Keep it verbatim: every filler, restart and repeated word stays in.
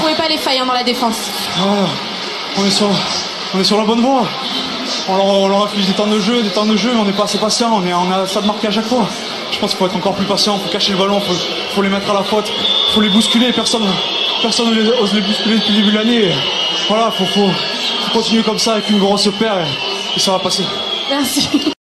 trouvez pas les failles hein, dans la défense. Voilà. On est sur, on est sur la bonne voie. On leur, on leur affiche des temps de jeu, des temps de jeu, mais on n'est pas assez patient. On, est, on a ça de marquer à chaque fois. Je pense qu'il faut être encore plus patient, il faut cacher le ballon, il faut, faut les mettre à la faute, il faut les bousculer. Personne personne n'ose les bousculer depuis le début de l'année. Voilà, il faut, faut, faut continuer comme ça avec une grosse paire et, et ça va passer. Merci.